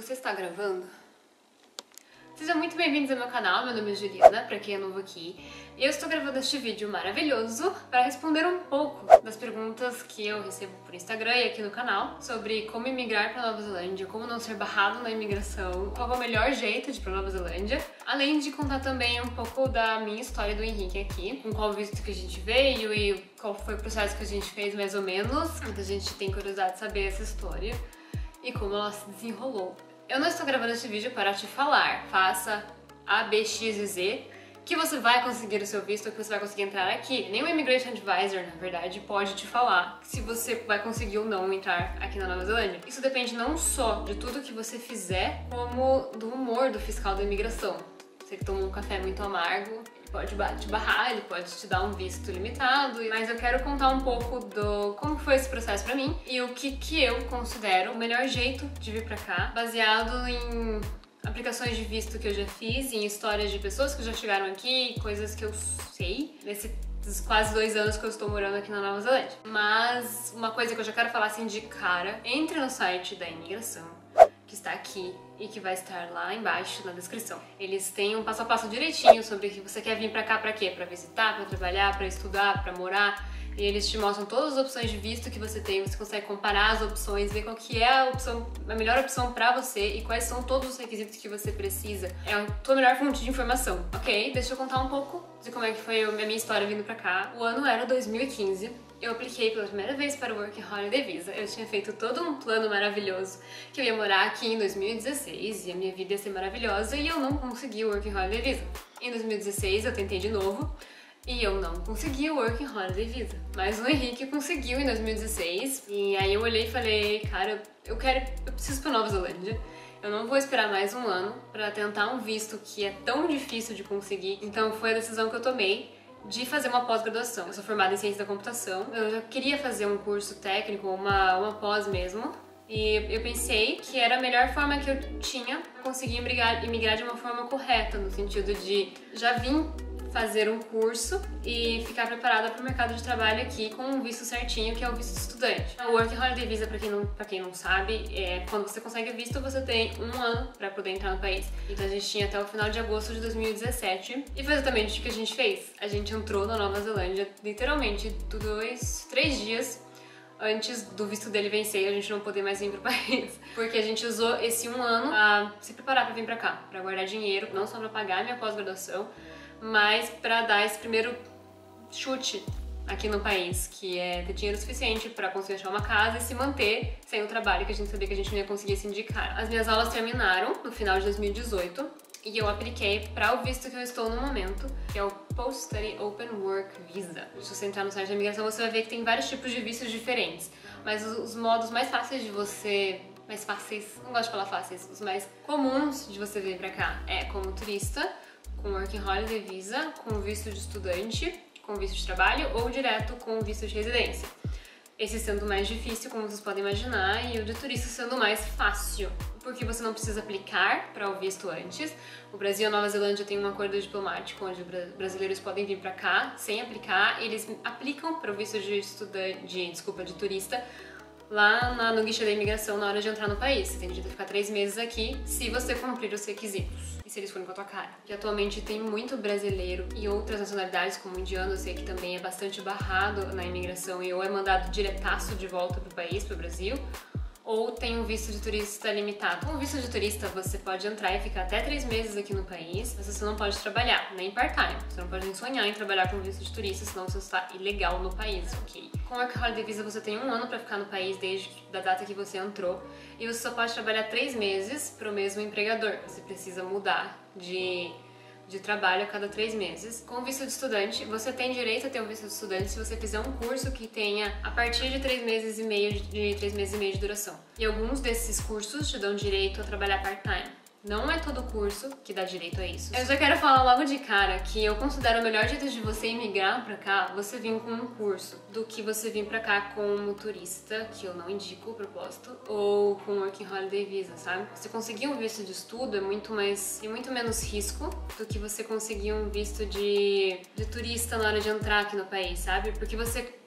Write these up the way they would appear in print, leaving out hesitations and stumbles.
Você está gravando? Sejam muito bem-vindos ao meu canal, meu nome é Juliana, pra quem é novo aqui. E eu estou gravando este vídeo maravilhoso para responder um pouco das perguntas que eu recebo por Instagram e aqui no canal sobre como imigrar para Nova Zelândia, como não ser barrado na imigração, qual é o melhor jeito de ir para Nova Zelândia, além de contar também um pouco da minha história do Henrique aqui, com qual visto que a gente veio e qual foi o processo que a gente fez mais ou menos. Muita gente tem curiosidade de saber essa história e como ela se desenrolou. Eu não estou gravando este vídeo para te falar, faça A, B, X e Z, que você vai conseguir o seu visto, que você vai conseguir entrar aqui. Nem o Immigration Advisor, na verdade, pode te falar se você vai conseguir ou não entrar aqui na Nova Zelândia. Isso depende não só de tudo que você fizer, como do humor do fiscal da imigração. Você que toma um café muito amargo, ele pode te barrar, ele pode te dar um visto limitado, mas eu quero contar um pouco do como foi esse processo pra mim e o que eu considero o melhor jeito de vir pra cá, baseado em aplicações de visto que eu já fiz, em histórias de pessoas que já chegaram aqui, coisas que eu sei nesses quase 2 anos que eu estou morando aqui na Nova Zelândia. Mas uma coisa que eu já quero falar assim de cara, entre no site da imigração, que está aqui e que vai estar lá embaixo na descrição. Eles têm um passo a passo direitinho sobre o que você quer vir pra cá pra quê? Pra visitar, pra trabalhar, pra estudar, pra morar. E eles te mostram todas as opções de visto que você tem, você consegue comparar as opções, ver qual que é a melhor opção pra você e quais são todos os requisitos que você precisa. É a tua melhor fonte de informação. Ok, deixa eu contar um pouco de como é que foi a minha história vindo pra cá. O ano era 2015. Eu apliquei pela primeira vez para o Work Holiday Visa. Eu tinha feito todo um plano maravilhoso que eu ia morar aqui em 2016 e a minha vida ia ser maravilhosa e eu não consegui o Work Holiday Visa. Em 2016 eu tentei de novo e eu não consegui o Work Holiday Visa. Mas o Henrique conseguiu em 2016 e aí eu olhei e falei, cara, eu preciso para Nova Zelândia. Eu não vou esperar mais um ano para tentar um visto que é tão difícil de conseguir. Então foi a decisão que eu tomei de fazer uma pós-graduação. Eu sou formada em ciência da computação, eu já queria fazer um curso técnico, uma pós mesmo, e eu pensei que era a melhor forma que eu tinha para conseguir imigrar de uma forma correta, no sentido de já vim fazer um curso e ficar preparada para o mercado de trabalho aqui com um visto certinho, que é o visto de estudante. O Work Holiday Visa, para quem não sabe, quando você consegue visto, você tem um ano para poder entrar no país. Então a gente tinha até o final de agosto de 2017 e foi exatamente o que a gente fez. A gente entrou na Nova Zelândia literalmente 3 dias antes do visto dele vencer e a gente não poder mais vir pro país. Porque a gente usou esse um ano a se preparar para vir pra cá, para guardar dinheiro, não só para pagar a minha pós-graduação, mas para dar esse primeiro chute aqui no país, que é ter dinheiro suficiente para conseguir achar uma casa e se manter sem o trabalho que a gente sabia que a gente não ia conseguir se indicar. As minhas aulas terminaram no final de 2018 e eu apliquei para o visto que eu estou no momento, que é o Post-Study Open Work Visa. Se você entrar no site da imigração, você vai ver que tem vários tipos de vistos diferentes, mas os modos mais fáceis de você... mais fáceis, não gosto de falar fáceis, os mais comuns de você vir pra cá é como turista, com Working Holiday Visa, com visto de estudante, com visto de trabalho ou direto com visto de residência. Esse sendo mais difícil, como vocês podem imaginar, e o de turista sendo mais fácil, porque você não precisa aplicar para o visto antes. O Brasil e a Nova Zelândia têm um acordo diplomático onde brasileiros podem vir para cá sem aplicar, e eles aplicam para o visto de turista lá no guichê da imigração na hora de entrar no país. Você tem direito a ficar 3 meses aqui se você cumprir os requisitos e se eles forem com a tua cara. Que atualmente tem muito brasileiro e outras nacionalidades, como indiano, eu sei que também é bastante barrado na imigração e ou é mandado diretaço de volta pro país, pro Brasil, ou tem um visto de turista limitado. Com o visto de turista, você pode entrar e ficar até 3 meses aqui no país, mas você não pode trabalhar, nem part-time. Você não pode nem sonhar em trabalhar com visto de turista, senão você está ilegal no país, ok? Com o Work Holiday Visa, você tem um ano para ficar no país desde a data que você entrou, e você só pode trabalhar 3 meses para o mesmo empregador. Você precisa mudar de trabalho a cada 3 meses. Com o visto de estudante, você tem direito a ter um visto de estudante se você fizer um curso que tenha a partir de 3 meses e meio de duração. E alguns desses cursos te dão direito a trabalhar part-time. Não é todo curso que dá direito a isso. Eu já quero falar logo de cara que eu considero o melhor jeito de você imigrar pra cá, você vir com um curso, do que você vir pra cá como turista, que eu não indico o propósito, ou com Working Holiday Visa, sabe? Você conseguir um visto de estudo é muito menos risco do que você conseguir um visto de turista na hora de entrar aqui no país, sabe? Porque você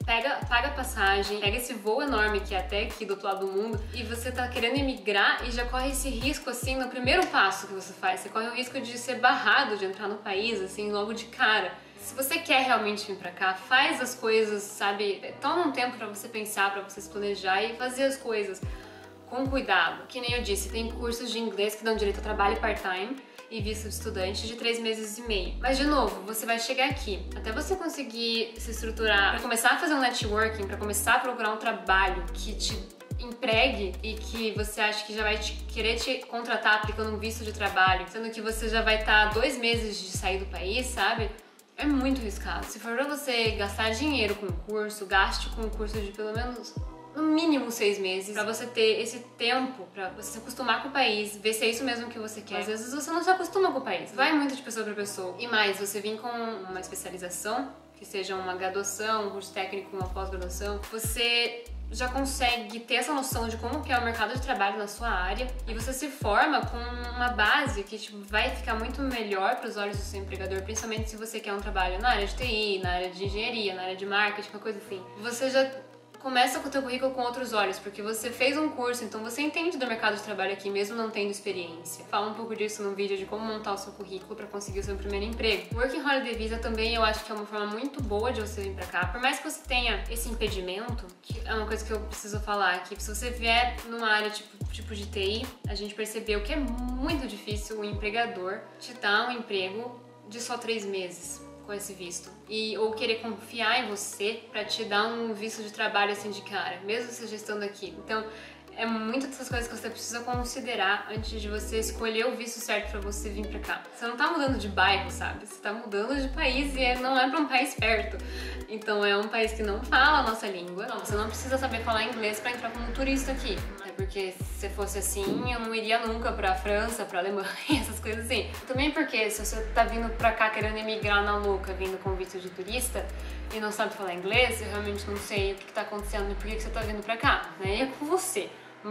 paga a passagem, pega esse voo enorme que é até aqui do outro lado do mundo e você tá querendo emigrar e já corre esse risco, assim, no primeiro passo que você faz. Você corre o risco de ser barrado, de entrar no país, assim, logo de cara. Se você quer realmente vir pra cá, faz as coisas, sabe? Toma um tempo pra você pensar, pra você se planejar e fazer as coisas com cuidado. Que nem eu disse, tem cursos de inglês que dão direito a trabalho part-time e visto de estudante de 3 meses e meio. Mas, de novo, você vai chegar aqui, até você conseguir se estruturar, pra começar a fazer um networking, pra começar a procurar um trabalho que te empregue e que você acha que já vai querer te contratar aplicando um visto de trabalho, sendo que você já vai estar 2 meses de sair do país, sabe? É muito arriscado. Se for pra você gastar dinheiro com o curso, gaste com um curso de pelo menos, no mínimo 6 meses, pra você ter esse tempo, pra você se acostumar com o país, ver se é isso mesmo que você quer. Às vezes você não se acostuma com o país, vai muito de pessoa pra pessoa. E mais, você vir com uma especialização, que seja uma graduação, um curso técnico, uma pós-graduação, você já consegue ter essa noção de como que é o mercado de trabalho na sua área e você se forma com uma base que tipo, vai ficar muito melhor para os olhos do seu empregador, principalmente se você quer um trabalho na área de TI, na área de engenharia, na área de marketing, uma coisa assim. Você já começa com o teu currículo com outros olhos, porque você fez um curso, então você entende do mercado de trabalho aqui, mesmo não tendo experiência. Fala um pouco disso no vídeo de como montar o seu currículo para conseguir o seu primeiro emprego. Working Holiday Visa também eu acho que é uma forma muito boa de você vir pra cá. Por mais que você tenha esse impedimento, que é uma coisa que eu preciso falar aqui, se você vier numa área tipo de TI, a gente percebeu que é muito difícil o empregador te dar um emprego de só 3 meses com esse visto ou querer confiar em você pra te dar um visto de trabalho assim de cara, mesmo você já estando aqui. Então é muitas dessas coisas que você precisa considerar antes de você escolher o visto certo pra você vir pra cá. Você não tá mudando de bairro, sabe? Você tá mudando de país e não é pra um país perto. Então é um país que não fala a nossa língua. Não, você não precisa saber falar inglês pra entrar como turista aqui. É porque se fosse assim, eu não iria nunca pra França, pra Alemanha, essas coisas assim. Também porque se você tá vindo pra cá querendo emigrar na louca, vindo com visto de turista e não sabe falar inglês, eu realmente não sei o que tá acontecendo e por que você tá vindo pra cá, né? E é com você.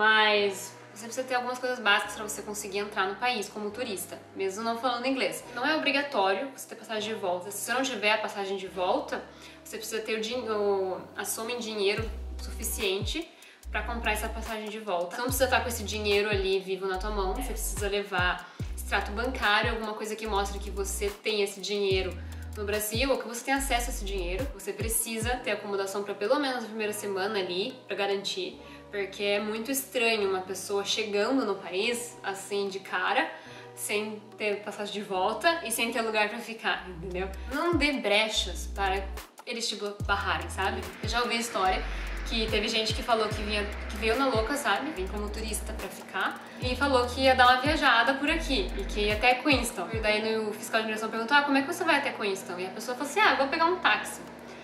Mas você precisa ter algumas coisas básicas para você conseguir entrar no país como turista, mesmo não falando inglês. Não é obrigatório você ter passagem de volta. Se você não tiver a passagem de volta, você precisa ter a soma em dinheiro suficiente para comprar essa passagem de volta. Você não precisa estar com esse dinheiro ali vivo na tua mão, você precisa levar extrato bancário, alguma coisa que mostre que você tem esse dinheiro no Brasil ou que você tem acesso a esse dinheiro. Você precisa ter acomodação para pelo menos a primeira semana ali, para garantir. Porque é muito estranho uma pessoa chegando no país, assim, de cara, sem ter passagem de volta e sem ter lugar pra ficar, entendeu? Não dê brechas para eles te barrarem, sabe? Eu já ouvi a história que teve gente que falou que veio na louca, sabe? Vim como turista pra ficar e falou que ia dar uma viajada por aqui e que ia até Queenstown. E daí o fiscal de imigração perguntou, como é que você vai até Queenstown? E a pessoa falou assim, vou pegar um táxi.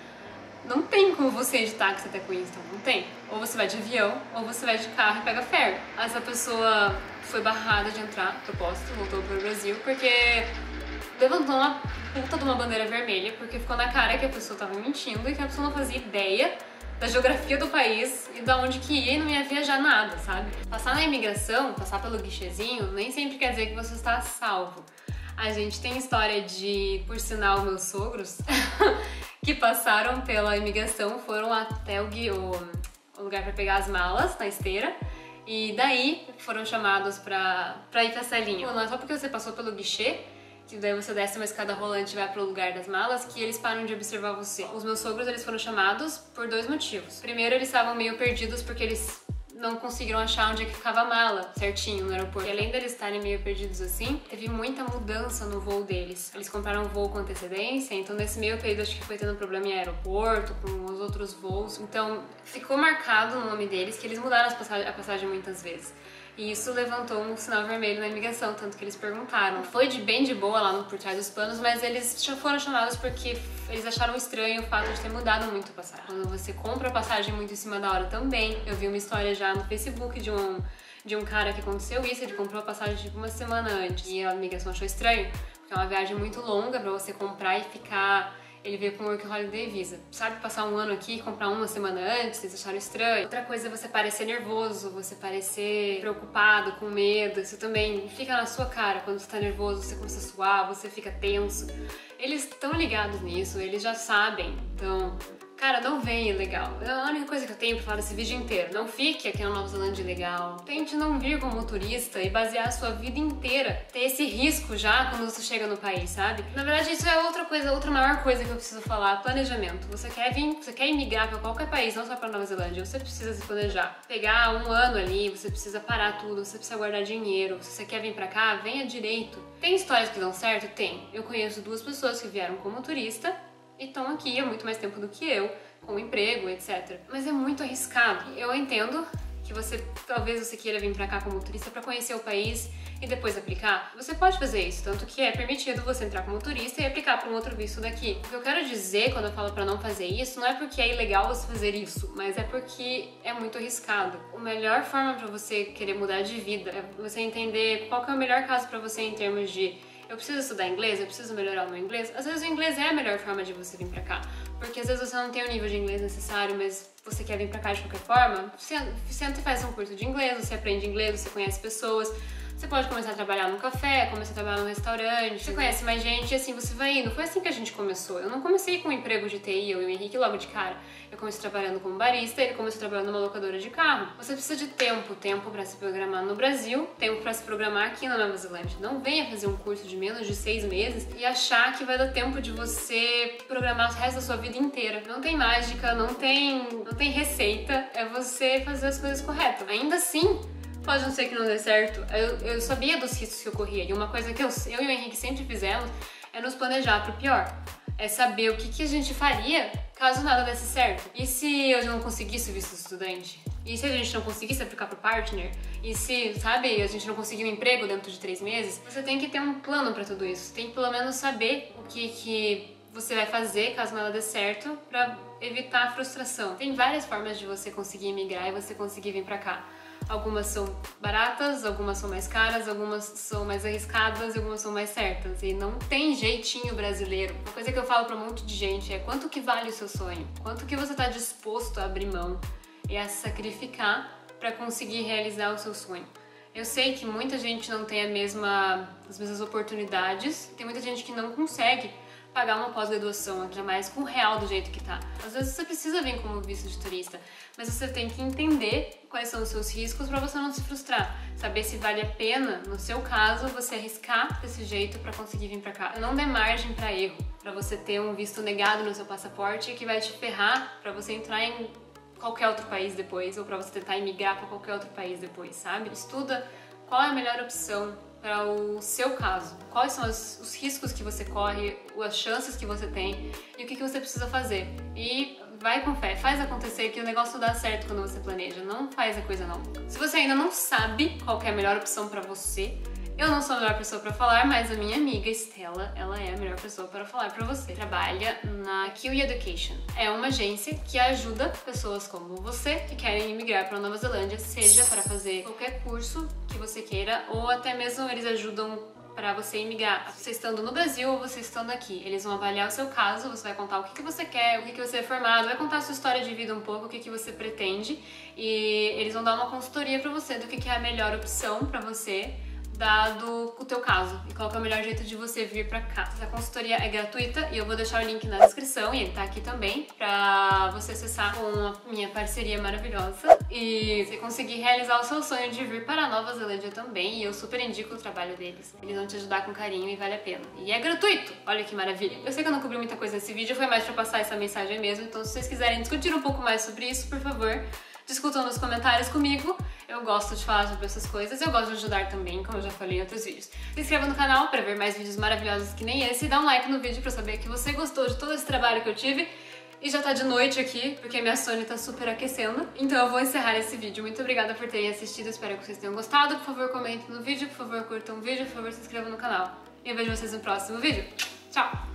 Não tem como você ir de táxi até Queenstown, não tem. Ou você vai de avião, ou você vai de carro e pega ferry. Essa pessoa foi barrada de entrar, propósito, voltou pro Brasil, porque levantou uma puta de uma bandeira vermelha, porque ficou na cara que a pessoa tava mentindo e que a pessoa não fazia ideia da geografia do país e da onde que ia e não ia viajar nada, sabe? Passar na imigração, passar pelo guichezinho, nem sempre quer dizer que você está salvo. A gente tem história de, por sinal, meus sogros, que passaram pela imigração, foram até o lugar para pegar as malas na esteira e daí foram chamados pra ir pra salinha. Não é só porque você passou pelo guichê, que daí você desce uma escada rolante e vai pro lugar das malas, que eles param de observar você. Os meus sogros, eles foram chamados por 2 motivos. Primeiro, eles estavam meio perdidos porque eles não conseguiram achar onde é que ficava a mala certinho no aeroporto. E além deles estarem meio perdidos assim, teve muita mudança no voo deles. Eles compraram um voo com antecedência, então nesse meio período acho que foi tendo problema em aeroporto, com os outros voos. Então ficou marcado no nome deles que eles mudaram a passagem muitas vezes. E isso levantou um sinal vermelho na imigração, tanto que eles perguntaram. Foi bem de boa lá por trás dos panos, mas eles foram chamados porque eles acharam estranho o fato de ter mudado muito a passagem. Quando você compra a passagem muito em cima da hora também, eu vi uma história já no Facebook de um cara que aconteceu isso, ele comprou a passagem tipo uma semana antes e a imigração achou estranho, porque é uma viagem muito longa pra você comprar e ficar. Ele veio com o Working Holiday Visa. Sabe, passar um ano aqui e comprar uma semana antes, eles acharam estranho. Outra coisa é você parecer nervoso, você parecer preocupado, com medo. Isso também fica na sua cara. Quando você tá nervoso, você começa a suar, você fica tenso. Eles estão ligados nisso, eles já sabem. Então, Cara, não vem ilegal. A única coisa que eu tenho pra falar desse vídeo inteiro, não fique aqui na Nova Zelândia ilegal. Tente não vir como motorista e basear a sua vida inteira. Ter esse risco já quando você chega no país, sabe? Na verdade, isso é outra coisa, outra maior coisa que eu preciso falar, planejamento. Você quer vir, você quer imigrar pra qualquer país, não só pra Nova Zelândia, você precisa se planejar. Pegar um ano ali, você precisa parar tudo, você precisa guardar dinheiro. Se você quer vir pra cá, venha direito. Tem histórias que dão certo? Tem. Eu conheço 2 pessoas que vieram como turista e estão aqui há muito mais tempo do que eu, com emprego, etc. Mas é muito arriscado. Eu entendo que talvez você queira vir pra cá como turista pra conhecer o país e depois aplicar. Você pode fazer isso, tanto que é permitido você entrar como turista e aplicar para um outro visto daqui. O que eu quero dizer quando eu falo pra não fazer isso, não é porque é ilegal você fazer isso, mas é porque é muito arriscado. A melhor forma pra você querer mudar de vida é você entender qual que é o melhor caso pra você em termos de eu preciso estudar inglês, eu preciso melhorar o meu inglês. Às vezes o inglês é a melhor forma de você vir pra cá, porque às vezes você não tem o nível de inglês necessário, mas você quer vir pra cá de qualquer forma, você faz um curso de inglês, você aprende inglês, você conhece pessoas, você pode começar a trabalhar num café, começar a trabalhar num restaurante, você conhece mais gente e assim você vai indo. Foi assim que a gente começou. Eu não comecei com um emprego de TI, eu e o Henrique logo de cara. Eu comecei trabalhando como barista, ele começou trabalhando numa locadora de carro. Você precisa de tempo pra se programar no Brasil, tempo pra se programar aqui na Nova Zelândia. Não venha fazer um curso de menos de 6 meses e achar que vai dar tempo de você programar o resto da sua vida inteira. Não tem mágica, não tem receita, é você fazer as coisas corretas. Ainda assim, pode não ser que não dê certo. Eu sabia dos riscos que eu corria e uma coisa que eu e o Henrique sempre fizemos é nos planejar pro pior. É saber o que a gente faria caso nada desse certo. E se eu não conseguisse o visto de estudante? E se a gente não conseguisse aplicar pro partner? E se, sabe, a gente não conseguir um emprego dentro de 3 meses? Você tem que ter um plano pra tudo isso. Tem que pelo menos saber o que você vai fazer caso nada dê certo pra evitar a frustração. Tem várias formas de você conseguir imigrar e você conseguir vir pra cá. Algumas são baratas, algumas são mais caras, algumas são mais arriscadas e algumas são mais certas. E não tem jeitinho brasileiro. Uma coisa que eu falo pra um monte de gente é quanto que vale o seu sonho? Quanto que você tá disposto a abrir mão e a sacrificar pra conseguir realizar o seu sonho? Eu sei que muita gente não tem as mesmas oportunidades, tem muita gente que não consegue pagar uma pós-graduação, ainda mais com o real do jeito que tá. Às vezes você precisa vir como visto de turista, mas você tem que entender quais são os seus riscos pra você não se frustrar. Saber se vale a pena, no seu caso, você arriscar desse jeito pra conseguir vir pra cá. Não dê margem pra erro, pra você ter um visto negado no seu passaporte que vai te ferrar pra você entrar em qualquer outro país depois, ou pra você tentar imigrar pra qualquer outro país depois, sabe? Estuda qual é a melhor opção para o seu caso. Quais são os riscos que você corre, as chances que você tem e o que você precisa fazer. E vai com fé, faz acontecer que o negócio dá certo quando você planeja, não faz a coisa não. Se você ainda não sabe qual que é a melhor opção para você, eu não sou a melhor pessoa para falar, mas a minha amiga Estela, ela é a melhor pessoa para falar para você. Trabalha na Kiwi Education. É uma agência que ajuda pessoas como você que querem imigrar para Nova Zelândia, seja para fazer qualquer curso que você queira ou até mesmo eles ajudam para você imigrar, você estando no Brasil ou você estando aqui. Eles vão avaliar o seu caso, você vai contar o que você quer, o que você é formado, vai contar a sua história de vida um pouco, o que você pretende e eles vão dar uma consultoria para você do que é a melhor opção para você dado o teu caso e qual que é o melhor jeito de você vir pra cá. Essa consultoria é gratuita e eu vou deixar o link na descrição e ele tá aqui também pra você acessar com a minha parceria maravilhosa e você conseguir realizar o seu sonho de vir para a Nova Zelândia também e eu super indico o trabalho deles. Eles vão te ajudar com carinho e vale a pena. E é gratuito! Olha que maravilha! Eu sei que eu não cobri muita coisa nesse vídeo, foi mais pra passar essa mensagem mesmo, então se vocês quiserem discutir um pouco mais sobre isso, por favor, discutam nos comentários comigo. Eu gosto de falar sobre essas coisas, eu gosto de ajudar também, como eu já falei em outros vídeos. Se inscreva no canal para ver mais vídeos maravilhosos que nem esse, e dá um like no vídeo para saber que você gostou de todo esse trabalho que eu tive. E já tá de noite aqui, porque minha Sony tá super aquecendo. Então eu vou encerrar esse vídeo. Muito obrigada por terem assistido, espero que vocês tenham gostado. Por favor, comentem no vídeo, por favor, curtam o vídeo, por favor, se inscrevam no canal. E eu vejo vocês no próximo vídeo. Tchau!